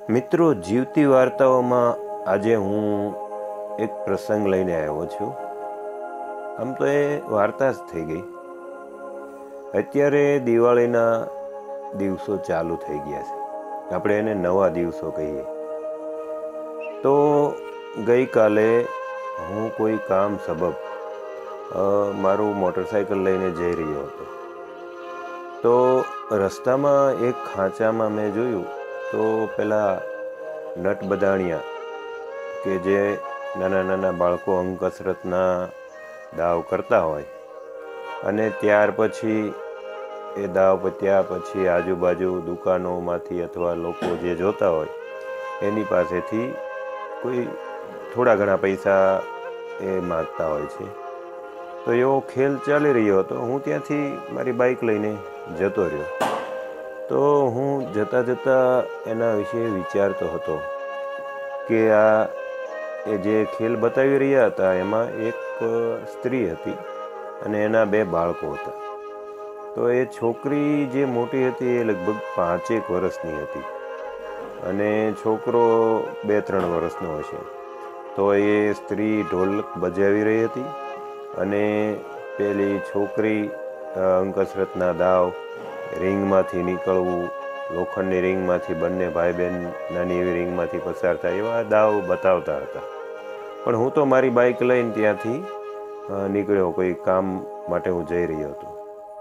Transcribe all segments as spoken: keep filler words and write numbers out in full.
મિત્રો, જીવતી વાર્તાઓમાં આજે હું એક પ્રસંગ લઈને આવ્યો છું. આમ તો એ વાર્તા જ થઈ ગઈ. અત્યારે દિવાળીના દિવસો ચાલુ થઈ ગયા છે. આપણે એને નવા દિવસો કહીએ. તો ગઈકાલે હું કોઈ કામ સબબ મારું મોટરસાઇકલ લઈને જઈ રહ્યો હતો. તો રસ્તામાં એક ખાંચામાં મેં જોયું તો પેલા નટ બદાણિયા કે જે નાના નાના બાળકો અંગ કસરતના દાવ કરતા હોય અને ત્યાર પછી એ દાવ પત્યા પછી આજુબાજુ દુકાનોમાંથી અથવા લોકો જે જોતા હોય એની પાસેથી કોઈ થોડા ઘણા પૈસા એ માગતા હોય છે. તો એવો ખેલ ચાલી રહ્યો હતો. હું ત્યાંથી મારી બાઇક લઈને જતો રહ્યો. તો હું જતાં જતાં એના વિશે વિચારતો હતો કે આ એ જે ખેલ બતાવી રહ્યા હતા એમાં એક સ્ત્રી હતી અને એના બે બાળકો હતા. તો એ છોકરી જે મોટી હતી એ લગભગ પાંચેક વર્ષની હતી અને છોકરો બે ત્રણ વર્ષનો હશે. તો એ સ્ત્રી ઢોલક બજાવી રહી હતી અને પેલી છોકરી અંગ કસરતના દાવ, રિંગમાંથી નીકળવું, લોખંડની રિંગમાંથી બંને ભાઈ બહેન નાની એવી રિંગમાંથી પસાર થાય એવા દાવ બતાવતા હતા. પણ હું તો મારી બાઇક લઈને ત્યાંથી નીકળ્યો. કોઈ કામ માટે હું જઈ રહ્યો હતો.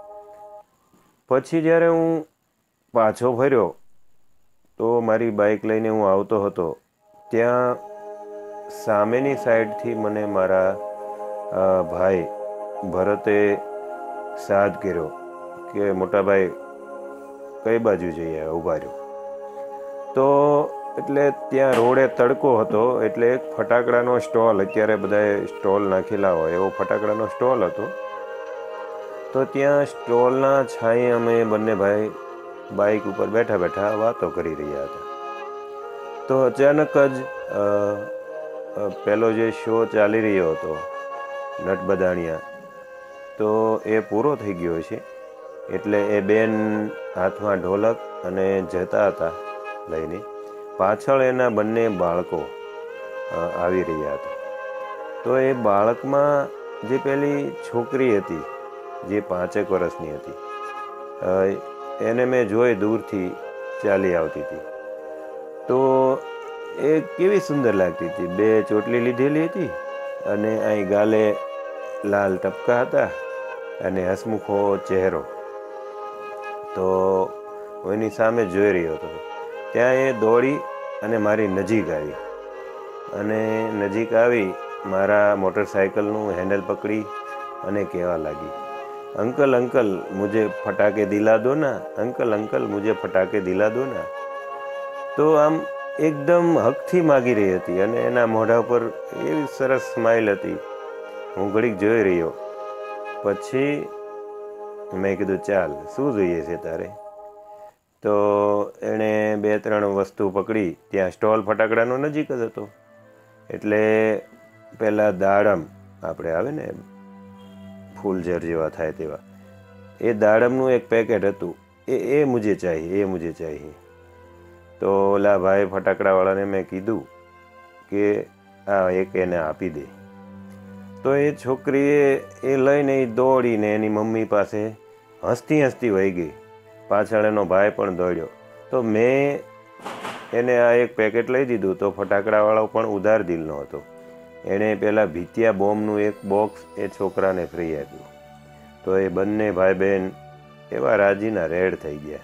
પછી જ્યારે હું પાછો ફર્યો તો મારી બાઇક લઈને હું આવતો હતો ત્યાં સામેની સાઈડથી મને મારા ભાઈ ભરતે સાદ કર્યો કે મોટાભાઈ કઈ બાજુ જઈએ, ઊભા રહ્યો. તો એટલે ત્યાં રોડે તડકો હતો એટલે એક ફટાકડાનો સ્ટોલ, અત્યારે બધાએ સ્ટોલ નાખેલા હોય એવો ફટાકડાનો સ્ટોલ હતો. તો ત્યાં સ્ટોલના છાંયે અમે બંને ભાઈ બાઇક ઉપર બેઠા બેઠા વાતો કરી રહ્યા હતા. તો અચાનક જ પેલો જે શો ચાલી રહ્યો હતો નટ બદાણિયા, તો એ પૂરો થઈ ગયો છે. એટલે એ બેન હાથમાં ઢોલક અને જતા હતા લઈને. પાછળ એના બંને બાળકો આવી રહ્યા હતા. તો એ બાળકમાં જે પેલી છોકરી હતી જે પાંચેક વર્ષની હતી એને મેં જોઈ દૂરથી ચાલી આવતી હતી. તો એ કેવી સુંદર લાગતી હતી. બે ચોટલી લીધેલી હતી અને અહીં ગાલે લાલ ટપકા હતા અને હસમુખો ચહેરો. તો હું એની સામે જોઈ રહ્યો હતો. ત્યાં એ દોડી અને મારી નજીક આવી અને નજીક આવી મારા મોટરસાઇકલનું હેન્ડલ પકડી અને કહેવા લાગી, અંકલ અંકલ મુझे ફટાકે દિલા દો ના, અંકલ અંકલ મુझे ફટાકે દિલા દો ના. તો આમ એકદમ હકથી માગી રહી હતી અને એના મોઢા પર એવી સરસ સ્માઇલ હતી. હું ઘડીક જોઈ રહ્યો. પછી મેં કીધું ચાલ, શું જોઈએ છે તારે? તો એણે બે ત્રણ વસ્તુ પકડી. ત્યાં સ્ટોલ ફટાકડાનો નજીક જ હતો એટલે પહેલાં દાડમ, આપણે આવે ને ફૂલઝર જેવા થાય તેવા, એ દાડમનું એક પેકેટ હતું. એ એ મુझे ચાહીએ, એ મુझे ચાહીએ. તો ઓલા ભાઈ ફટાકડાવાળાને મેં કીધું કે આ એક એને આપી દે. તો એ છોકરીએ એ લઈને એ દોડીને એની મમ્મી પાસે હસતી હસતી વહી ગઈ. પાછળ એનો ભાઈ પણ દોડ્યો. તો મેં એને આ એક પેકેટ લઈ દીધું. તો ફટાકડાવાળો પણ ઉદાર દિલનો હતો. એણે પહેલાં ભીતિયા બોમ્બનું એક બોક્સ એ છોકરાને ફ્રી આપ્યું. તો એ બંને ભાઈ બહેન એવા રાજીના રેડ થઈ ગયા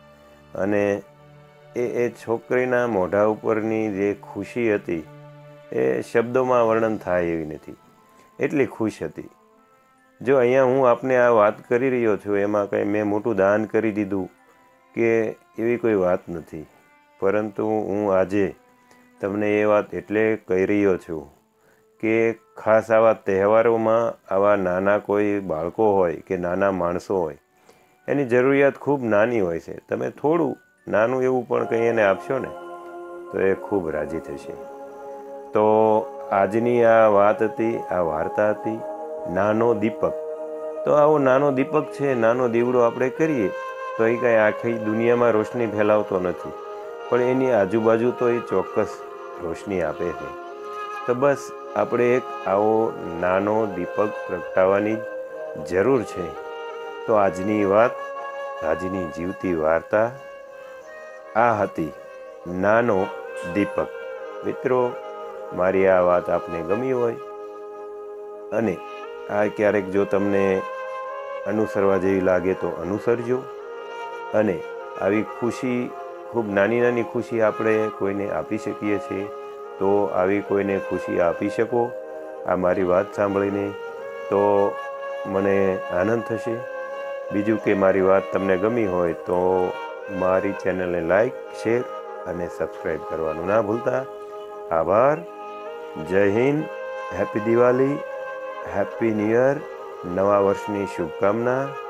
અને એ એ છોકરીના મોઢા ઉપરની જે ખુશી હતી એ શબ્દોમાં વર્ણન થાય એવી નથી. એટલી ખુશ હતી. જો અહીંયા હું આપને આ વાત કરી રહ્યો છું એમાં કંઈ મેં મોટું દાન કરી દીધું કે એવી કોઈ વાત નથી. પરંતુ હું આજે તમને એ વાત એટલે કહી રહ્યો છું કે ખાસ આવા તહેવારોમાં આવા નાના કોઈ બાળકો હોય કે નાના માણસો હોય એની જરૂરિયાત ખૂબ નાની હોય છે. તમે થોડું નાનું એવું પણ કંઈ એને આપશો ને તો એ ખૂબ રાજી થશે. તો આજની આ વાત હતી, આ વાર્તા હતી નાનો દીપક. તો આવો નાનો દીપક છે, નાનો દીવડો આપણે કરીએ તો એ કાંઈ આખી દુનિયામાં રોશની ફેલાવતો નથી. પણ એની આજુબાજુ તો એ ચોક્કસ રોશની આપે છે. તો બસ આપણે એક આવો નાનો દીપક પ્રગટાવવાની જરૂર છે. તો આજની વાત, આજની જીવતી વાર્તા આ હતી નાનો દીપક. મિત્રો, મારી આ વાત આપને ગમી હોય અને આ ક્યારેક જો તમને અનુસરવા જેવી લાગે તો અનુસરજો. અને આવી ખુશી, ખૂબ નાની નાની ખુશી આપણે કોઈને આપી શકીએ છીએ. તો આવી કોઈને ખુશી આપી શકો આ મારી વાત સાંભળીને, તો મને આનંદ થશે. બીજું કે મારી વાત તમને ગમી હોય તો મારી ચેનલને લાઈક, શેર અને સબસ્ક્રાઈબ કરવાનું ના ભૂલતા. આભાર. જય Hind. Happy Diwali, happy new year. નવા વર્ષની શુભકામના.